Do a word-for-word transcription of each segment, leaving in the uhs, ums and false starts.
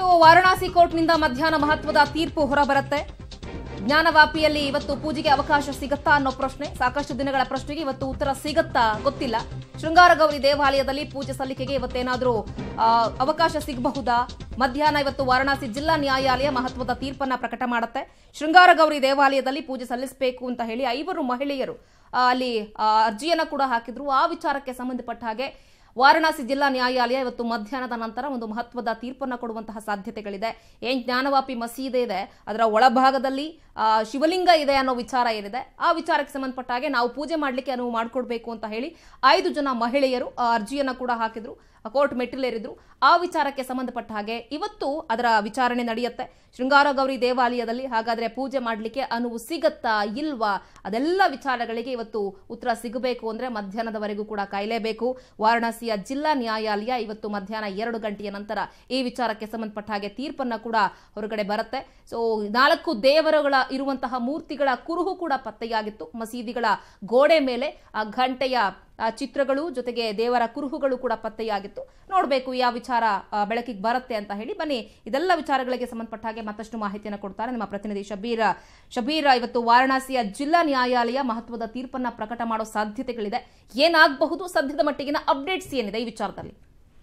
ವಾರಣಾಸಿ ಕೋರ್ಟ್ನಿಂದ ಮಧ್ಯಾಹ್ನ ಮಹತ್ವದ ತೀರ್ಪು ಹೊರಬರುತ್ತೆ. ಜ್ಞಾನವಾಪಿಯಲ್ಲಿ ಇವತ್ತು ಪೂಜೆಗೆ ಅವಕಾಶ ಸಿಗುತ್ತಾ ಅನ್ನೋ ಪ್ರಶ್ನೆ, ಸಾಕಷ್ಟು ದಿನಗಳ ಪ್ರಶ್ನೆಗೆ ಇವತ್ತು ಉತ್ತರ ಸಿಗುತ್ತಾ ಗೊತ್ತಿಲ್ಲ. ಶೃಂಗಾರಗೌರಿ ದೇವಾಲಯದಲ್ಲಿ ಪೂಜೆ ಸಲ್ಲಿಕೆಗೆ ಇವತ್ತೇನಾದರೂ ಅವಕಾಶ ಸಿಗಬಹುದಾ? ಮಧ್ಯಾಹ್ನ ಇವತ್ತು ವಾರಣಾಸಿ ಜಿಲ್ಲಾ ನ್ಯಾಯಾಲಯ ಮಹತ್ವದ ತೀರ್ಪನ್ನ ಪ್ರಕಟ ಮಾಡುತ್ತೆ. ಶೃಂಗಾರಗೌರಿ ದೇವಾಲಯದಲ್ಲಿ ಪೂಜೆ ಸಲ್ಲಿಸಬೇಕು ಅಂತ ಹೇಳಿ ಐವರು ಮಹಿಳೆಯರು ಅಲ್ಲಿ ಅರ್ಜಿಯನ್ನ ಕೂಡ ಹಾಕಿದ್ರು. ಆ ವಿಚಾರಕ್ಕೆ ಸಂಬಂಧಪಟ್ಟ ಹಾಗೆ ವಾರಣಾಸಿ ಜಿಲ್ಲಾ ನ್ಯಾಯಾಲಯ ಇವತ್ತು ಮಧ್ಯಾಹ್ನದ ನಂತರ ಒಂದು ಮಹತ್ವದ ತೀರ್ಪನ್ನು ಕೊಡುವಂತಹ ಸಾಧ್ಯತೆಗಳಿದೆ. ಏನ್ ಜ್ಞಾನವಾಪಿ ಮಸೀದೆ ಇದೆ, ಅದರ ಒಳಭಾಗದಲ್ಲಿ ಶಿವಲಿಂಗ ಇದೆ ಅನ್ನೋ ವಿಚಾರ ಏನಿದೆ, ಆ ವಿಚಾರಕ್ಕೆ ಸಂಬಂಧಪಟ್ಟ ಹಾಗೆ ನಾವು ಪೂಜೆ ಮಾಡಲಿಕ್ಕೆ ಅನುವು ಮಾಡಿಕೊಡ್ಬೇಕು ಅಂತ ಹೇಳಿ ಐದು ಜನ ಮಹಿಳೆಯರು ಅರ್ಜಿಯನ್ನ ಕೂಡ ಹಾಕಿದ್ರು, ಕೋರ್ಟ್ ಮೆಟ್ಟಿಲೇರಿದ್ರು. ಆ ವಿಚಾರಕ್ಕೆ ಸಂಬಂಧಪಟ್ಟ ಹಾಗೆ ಇವತ್ತು ಅದರ ವಿಚಾರಣೆ ನಡೆಯುತ್ತೆ ಶೃಂಗಾರಗೌರಿ ದೇವಾಲಯದಲ್ಲಿ. ಹಾಗಾದ್ರೆ ಪೂಜೆ ಮಾಡಲಿಕ್ಕೆ ಅನುವು ಸಿಗತ್ತಾ ಇಲ್ವಾ, ಅದೆಲ್ಲ ವಿಚಾರಗಳಿಗೆ ಇವತ್ತು ಉತ್ತರ ಸಿಗಬೇಕು ಅಂದ್ರೆ ಮಧ್ಯಾಹ್ನದವರೆಗೂ ಕೂಡ ಕಾಯಲೇಬೇಕು. ವಾರಣಾಸಿಯ ಜಿಲ್ಲಾ ನ್ಯಾಯಾಲಯ ಇವತ್ತು ಮಧ್ಯಾಹ್ನ ಎರಡು ಗಂಟೆಯ ನಂತರ ಈ ವಿಚಾರಕ್ಕೆ ಸಂಬಂಧಪಟ್ಟ ಹಾಗೆ ತೀರ್ಪನ್ನ ಕೂಡ ಹೊರಗಡೆ ಬರುತ್ತೆ. ಸೊ ನಾಲ್ಕು ದೇವರುಗಳ ಇರುವಂತಹ ಮೂರ್ತಿಗಳ ಕುರುಹು ಕೂಡ ಪತ್ತೆಯಾಗಿತ್ತು. ಮಸೀದಿಗಳ ಗೋಡೆ ಮೇಲೆ ಆ ಘಂಟೆಯ ಚಿತ್ರಗಳು ಜೊತೆಗೆ ದೇವರ ಕುರುಹುಗಳು ಕೂಡ ಪತ್ತೆಯಾಗಿತ್ತು. ನೋಡಬೇಕು ಯಾವ ವಿಚಾರ ಬೆಳಕಿಗೆ ಬರುತ್ತೆ ಅಂತ ಹೇಳಿ. ಬನ್ನಿ, ಇದೆಲ್ಲ ವಿಚಾರಗಳಿಗೆ ಸಂಬಂಧಪಟ್ಟ ಹಾಗೆ ಮತ್ತಷ್ಟು ಮಾಹಿತಿಯನ್ನು ಕೊಡ್ತಾರೆ ನಮ್ಮ ಪ್ರತಿನಿಧಿ ಶಬೀರ್. ಶಬೀರ್, ಇವತ್ತು ವಾರಣಾಸಿಯ ಜಿಲ್ಲಾ ನ್ಯಾಯಾಲಯ ಮಹತ್ವದ ತೀರ್ಪನ್ನ ಪ್ರಕಟ ಮಾಡೋ ಸಾಧ್ಯತೆಗಳಿದೆ, ಏನಾಗಬಹುದು? ಸದ್ಯದ ಮಟ್ಟಿಗಿನ ಅಪ್ಡೇಟ್ಸ್ ಏನಿದೆ ಈ ವಿಚಾರದಲ್ಲಿ?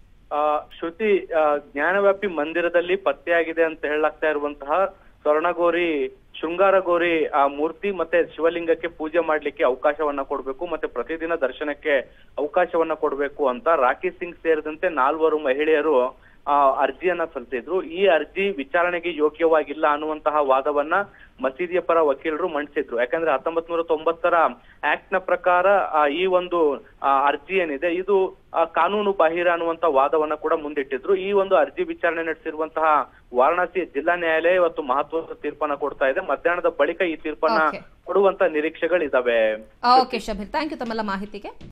ಶ್ರುತಿ, ಜ್ಞಾನವ್ಯಾಪಿ ಮಂದಿರದಲ್ಲಿ ಪತ್ತೆಯಾಗಿದೆ ಅಂತ ಹೇಳಲಾಗ್ತಾ ಇರುವಂತಹ ಸ್ವರ್ಣಗೌರಿ ಶೃಂಗಾರಗೌರಿ ಆ ಮೂರ್ತಿ ಮತ್ತೆ ಶಿವಲಿಂಗಕ್ಕೆ ಪೂಜೆ ಮಾಡ್ಲಿಕ್ಕೆ ಅವಕಾಶವನ್ನ ಕೊಡ್ಬೇಕು, ಮತ್ತೆ ಪ್ರತಿದಿನ ದರ್ಶನಕ್ಕೆ ಅವಕಾಶವನ್ನ ಕೊಡ್ಬೇಕು ಅಂತ ರಾಕಿ ಸಿಂಗ್ ಸೇರಿದಂತೆ ನಾಲ್ವರು ಮಹಿಳೆಯರು ಆ ಅರ್ಜಿಯನ್ನ ಸಲ್ಲಿಸಿದ್ರು. ಈ ಅರ್ಜಿ ವಿಚಾರಣೆಗೆ ಯೋಗ್ಯವಾಗಿಲ್ಲ ಅನ್ನುವಂತಹ ವಾದವನ್ನ ಮಸೀದಿಯ ಪರ ವಕೀಲರು ಮಂಡಿಸಿದ್ರು. ಯಾಕಂದ್ರೆ ಹತ್ತೊಂಬತ್ ನೂರ ತೊಂಬತ್ತರ ಆಕ್ಟ್ ನ ಪ್ರಕಾರ ಈ ಒಂದು ಅರ್ಜಿ ಏನಿದೆ ಇದು ಕಾನೂನು ಬಾಹಿರ ಅನ್ನುವಂತ ವಾದವನ್ನ ಕೂಡ ಮುಂದಿಟ್ಟಿದ್ರು. ಈ ಒಂದು ಅರ್ಜಿ ವಿಚಾರಣೆ ನಡೆಸಿರುವಂತಹ ವಾರಣಾಸಿ ಜಿಲ್ಲಾ ನ್ಯಾಯಾಲಯ ಇವತ್ತು ಮಹತ್ವದ ತೀರ್ಪನ್ನ ಕೊಡ್ತಾ ಇದೆ. ಮಧ್ಯಾಹ್ನದ ಬಳಿಕ ಈ ತೀರ್ಪನ್ನ ಕೊಡುವಂತ ನಿರೀಕ್ಷೆಗಳಿದಾವೆ. ಓಕೆ ಶಬೀರ್, ಥ್ಯಾಂಕ್ ಯು ತಮ್ಮೆಲ್ಲ ಮಾಹಿತಿಗೆ.